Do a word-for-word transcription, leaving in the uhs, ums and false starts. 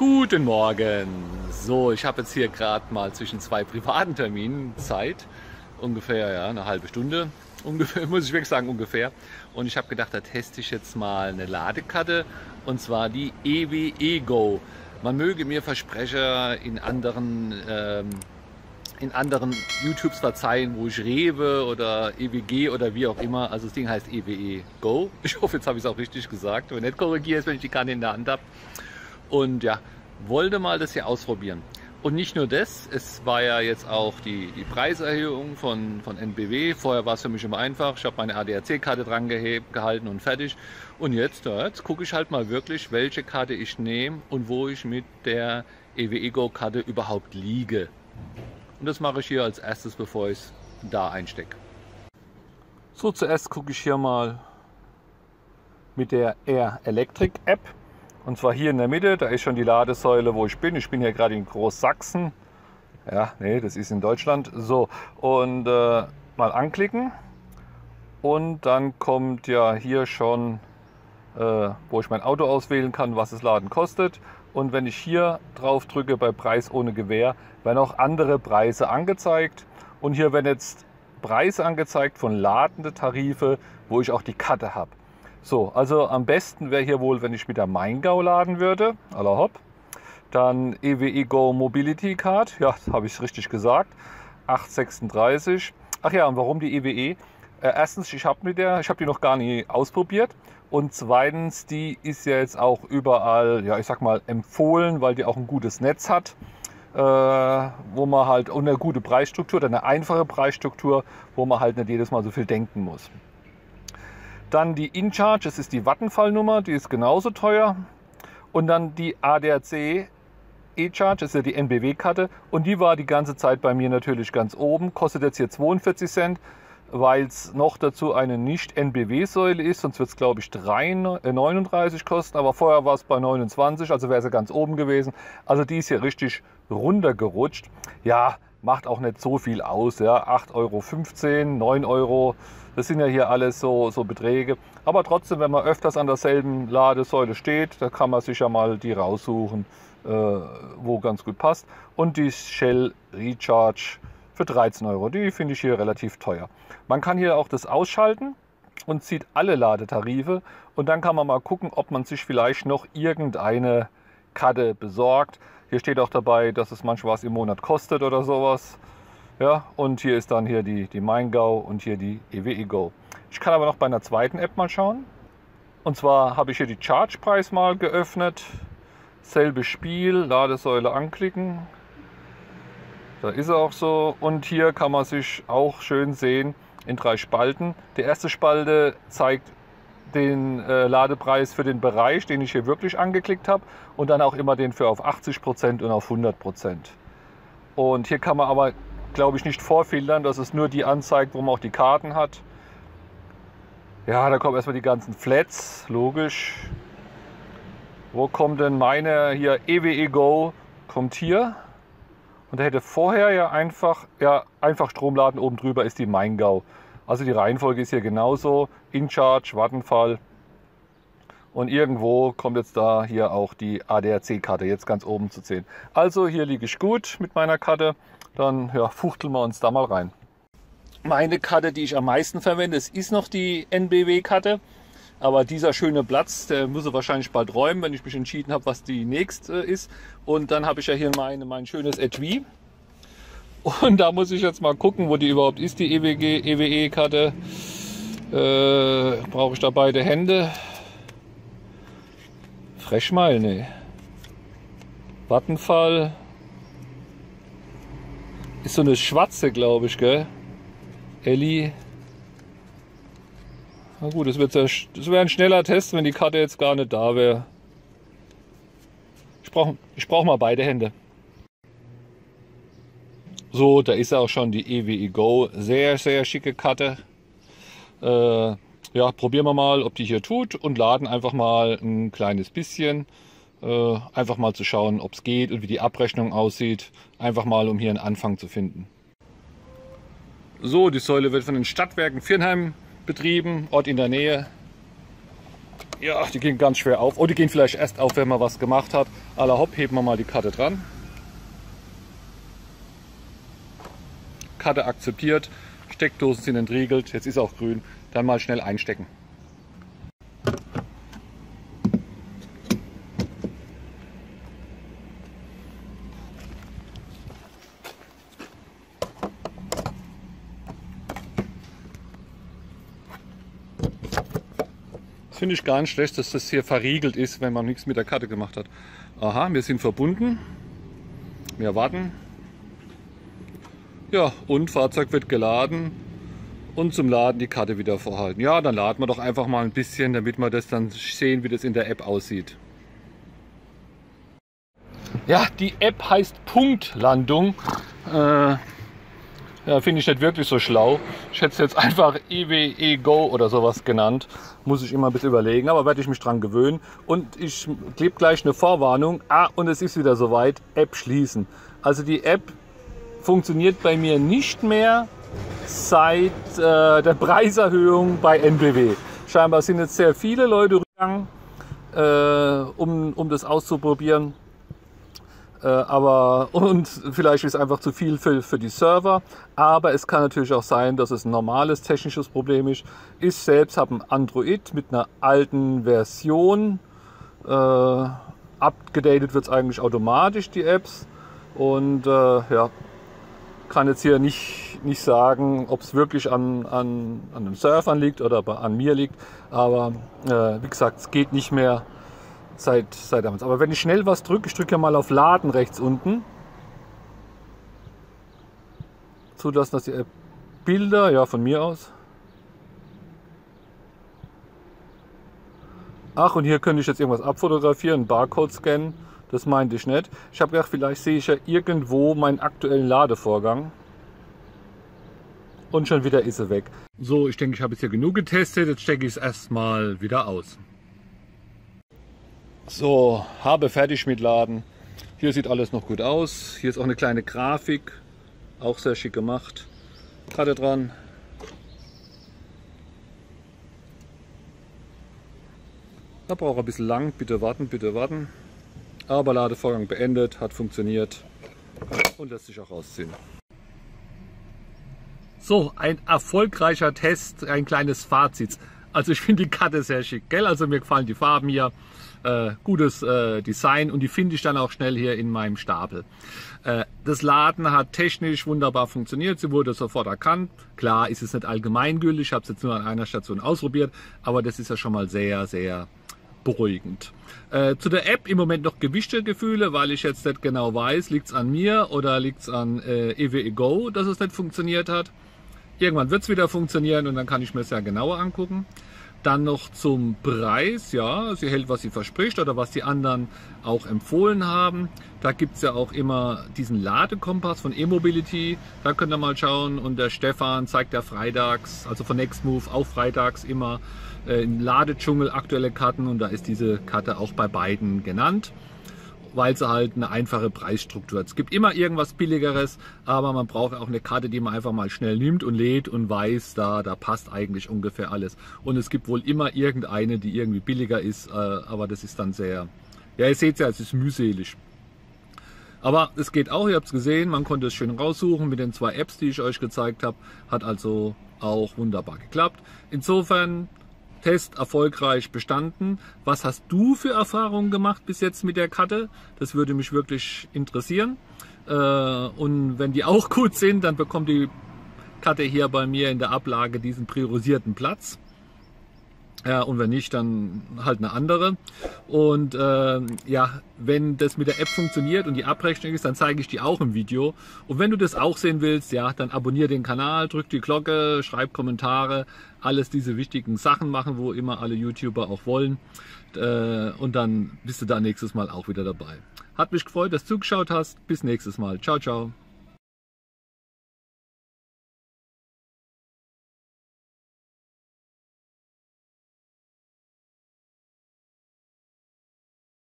Guten Morgen. So, ich habe jetzt hier gerade mal zwischen zwei privaten Terminen Zeit. Ungefähr ja, eine halbe Stunde. Ungefähr, muss ich wirklich sagen, ungefähr. Und ich habe gedacht, da teste ich jetzt mal eine Ladekarte. Und zwar die E W E Go. Man möge mir Versprecher in anderen, ähm, in anderen YouTubes verzeihen, wo ich Rewe oder E W G oder wie auch immer. Also das Ding heißt E W E Go. Ich hoffe, jetzt habe ich es auch richtig gesagt. Wenn nicht, korrigiere es, wenn ich die Karte in der Hand habe. Und ja, wollte mal das hier ausprobieren. Und nicht nur das, es war ja jetzt auch die, die Preiserhöhung von, von N B W. Vorher war es für mich immer einfach. Ich habe meine A D A C-Karte dran gehalten und fertig. Und jetzt, ja, jetzt gucke ich halt mal wirklich, welche Karte ich nehme und wo ich mit der E W E Go-Karte überhaupt liege. Und das mache ich hier als erstes, bevor ich es da einstecke. So, zuerst gucke ich hier mal mit der Air Electric App. Und zwar hier in der Mitte, da ist schon die Ladesäule, wo ich bin. Ich bin hier gerade in Großsachsen. Ja, nee, das ist in Deutschland. So, und äh, mal anklicken. Und dann kommt ja hier schon, äh, wo ich mein Auto auswählen kann, was das Laden kostet. Und wenn ich hier drauf drücke bei Preis ohne Gewähr, werden auch andere Preise angezeigt. Und hier werden jetzt Preise angezeigt von ladende Tarife, wo ich auch die Karte habe. So, also am besten wäre hier wohl, wenn ich mit der Maingau laden würde, à la hopp. Dann E W E Go Mobility Card, ja, habe ich richtig gesagt, acht sechsunddreißig. Ach ja, und warum die E W E? Äh, erstens, ich habe mit der, ich habe die noch gar nie ausprobiert. Und zweitens, die ist ja jetzt auch überall, ja, ich sag mal, empfohlen, weil die auch ein gutes Netz hat, äh, wo man halt und eine gute Preisstruktur, oder eine einfache Preisstruktur, wo man halt nicht jedes Mal so viel denken muss. Dann die InCharge, das ist die Vattenfall-Nummer, die ist genauso teuer. Und dann die A D A C E-Charge, das ist ja die N B W-Karte. Und die war die ganze Zeit bei mir natürlich ganz oben. Kostet jetzt hier zweiundvierzig Cent, weil es noch dazu eine Nicht-N B W-Säule ist. Sonst wird es, glaube ich, drei neununddreißig kosten. Aber vorher war es bei neunundzwanzig, also wäre sie ganz oben gewesen. Also die ist hier richtig runtergerutscht. Ja, macht auch nicht so viel aus. Ja. acht Euro fünfzehn, neun Euro. Das sind ja hier alles so, so Beträge. Aber trotzdem, wenn man öfters an derselben Ladesäule steht, da kann man sich ja mal die raussuchen, äh, wo ganz gut passt. Und die Shell Recharge für dreizehn Euro, die finde ich hier relativ teuer. Man kann hier auch das ausschalten und sieht alle Ladetarife. Und dann kann man mal gucken, ob man sich vielleicht noch irgendeine Karte besorgt. Hier steht auch dabei, dass es manchmal was im Monat kostet oder sowas. Ja, und hier ist dann hier die, die Maingau und hier die E W E Go. Ich kann aber noch bei einer zweiten App mal schauen. Und zwar habe ich hier die Charge-Preis mal geöffnet. Selbes Spiel, Ladesäule anklicken. Da ist er auch so. Und hier kann man sich auch schön sehen in drei Spalten. Die erste Spalte zeigt den äh, Ladepreis für den Bereich, den ich hier wirklich angeklickt habe. Und dann auch immer den für auf achtzig Prozent und auf hundert Prozent. Und hier kann man aber, glaube ich, nicht vorfiltern, dass es nur die anzeigt, wo man auch die Karten hat. Ja, da kommen erstmal die ganzen Flats, logisch. Wo kommt denn meine hier? E W E Go kommt hier. Und da hätte vorher ja einfach, ja, einfach Stromladen, oben drüber ist die Maingau. Also die Reihenfolge ist hier genauso. InCharge, Vattenfall. Und irgendwo kommt jetzt da hier auch die A D A C-Karte jetzt ganz oben zu sehen. Also hier liege ich gut mit meiner Karte. Dann ja, fuchteln wir uns da mal rein. Meine Karte, die ich am meisten verwende, es ist noch die N B W-Karte. Aber dieser schöne Platz, der muss er wahrscheinlich bald räumen, wenn ich mich entschieden habe, was die nächste ist. Und dann habe ich ja hier meine, mein schönes Etui. Und da muss ich jetzt mal gucken, wo die überhaupt ist, die E W E-Karte. Äh, brauche ich da beide Hände? Freshmile, ne. Vattenfall. Ist so eine schwarze, glaube ich, gell? Elli. Na gut, das, wird ja, das wäre ein schneller Test, wenn die Karte jetzt gar nicht da wäre. Ich brauche ich brauch mal beide Hände. So, da ist auch schon die E W E Go. Sehr, sehr schicke Karte. Äh, ja, probieren wir mal, ob die hier tut und laden einfach mal ein kleines bisschen. Äh, einfach mal zu schauen, ob es geht und wie die Abrechnung aussieht. Einfach mal, um hier einen Anfang zu finden. So, die Säule wird von den Stadtwerken Viernheim betrieben, Ort in der Nähe. Ja, die gehen ganz schwer auf. Oh, die gehen vielleicht erst auf, wenn man was gemacht hat. Aller hopp, heben wir mal die Karte dran. Karte akzeptiert. Steckdosen sind entriegelt. Jetzt ist auch grün. Dann mal schnell einstecken. Finde ich gar nicht schlecht, dass das hier verriegelt ist, wenn man nichts mit der Karte gemacht hat. Aha, wir sind verbunden. Wir warten. Ja, und Fahrzeug wird geladen. Und zum Laden die Karte wieder vorhalten. Ja, dann laden wir doch einfach mal ein bisschen, damit wir das dann sehen, wie das in der App aussieht. Ja, die App heißt Punktlandung. Äh, Ja, finde ich nicht wirklich so schlau. Ich hätte es jetzt einfach E W E Go oder sowas genannt. Muss ich immer ein bisschen überlegen, aber werde ich mich dran gewöhnen. Und ich gebe gleich eine Vorwarnung. Ah, und es ist wieder soweit. App schließen. Also die App funktioniert bei mir nicht mehr seit äh, der Preiserhöhung bei N B W. Scheinbar sind jetzt sehr viele Leute gegangen, äh, um, um das auszuprobieren. Äh, aber und vielleicht ist es einfach zu viel für, für die Server, aber es kann natürlich auch sein, dass es ein normales technisches Problem ist. Ich selbst habe ein Android mit einer alten Version. Äh, abgedatet wird es eigentlich automatisch, die Apps. Und äh, ja, kann jetzt hier nicht, nicht sagen, ob es wirklich an, an, an den Surfern liegt oder an mir liegt. Aber äh, wie gesagt, es geht nicht mehr. Seit, seit damals. Aber wenn ich schnell was drücke, ich drücke ja mal auf Laden rechts unten. Zulassen, dass die App Bilder, ja von mir aus. Ach, und hier könnte ich jetzt irgendwas abfotografieren, einen Barcode scannen. Das meinte ich nicht. Ich habe gedacht, vielleicht sehe ich ja irgendwo meinen aktuellen Ladevorgang. Und schon wieder ist er weg. So, ich denke, ich habe jetzt hier genug getestet. Jetzt stecke ich es erstmal wieder aus. So, habe fertig mit Laden. Hier sieht alles noch gut aus. Hier ist auch eine kleine Grafik. Auch sehr schick gemacht. Karte dran. Da braucht er ein bisschen lang. Bitte warten, bitte warten. Aber Ladevorgang beendet, hat funktioniert und lässt sich auch rausziehen. So, ein erfolgreicher Test, ein kleines Fazit. Also ich finde die Karte sehr schick, gell? Also mir gefallen die Farben hier, äh, gutes äh, Design und die finde ich dann auch schnell hier in meinem Stapel. Äh, das Laden hat technisch wunderbar funktioniert, sie wurde sofort erkannt. Klar ist es nicht allgemeingültig, ich habe es jetzt nur an einer Station ausprobiert, aber das ist ja schon mal sehr, sehr beruhigend. Äh, zu der App im Moment noch gewischte Gefühle, weil ich jetzt nicht genau weiß, liegt es an mir oder liegt es an äh, E W E Go, dass es nicht funktioniert hat. Irgendwann wird es wieder funktionieren und dann kann ich mir es ja genauer angucken. Dann noch zum Preis, ja, sie hält, was sie verspricht oder was die anderen auch empfohlen haben. Da gibt es ja auch immer diesen Ladekompass von E-Mobility. Da könnt ihr mal schauen und der Stefan zeigt ja freitags, also von Nextmove auch freitags immer äh, im Ladedschungel aktuelle Karten und da ist diese Karte auch bei beiden genannt, weil sie halt eine einfache Preisstruktur hat. Es gibt immer irgendwas Billigeres, aber man braucht auch eine Karte, die man einfach mal schnell nimmt und lädt und weiß, da, da passt eigentlich ungefähr alles. Und es gibt wohl immer irgendeine, die irgendwie billiger ist, äh, aber das ist dann sehr, ja ihr seht ja, es ist mühselig. Aber es geht auch, ihr habt es gesehen, man konnte es schön raussuchen mit den zwei Apps, die ich euch gezeigt habe. Hat also auch wunderbar geklappt. Insofern Test erfolgreich bestanden. Was hast du für Erfahrungen gemacht bis jetzt mit der Karte? Das würde mich wirklich interessieren. Und wenn die auch gut sind, dann bekommt die Karte hier bei mir in der Ablage diesen priorisierten Platz. Ja, und wenn nicht, dann halt eine andere. Und äh, ja, wenn das mit der App funktioniert und die Abrechnung ist, dann zeige ich die auch im Video. Und wenn du das auch sehen willst, ja, dann abonniere den Kanal, drück die Glocke, schreib Kommentare, alles diese wichtigen Sachen machen, wo immer alle YouTuber auch wollen. Äh, und dann bist du da nächstes Mal auch wieder dabei. Hat mich gefreut, dass du zugeschaut hast. Bis nächstes Mal. Ciao, ciao.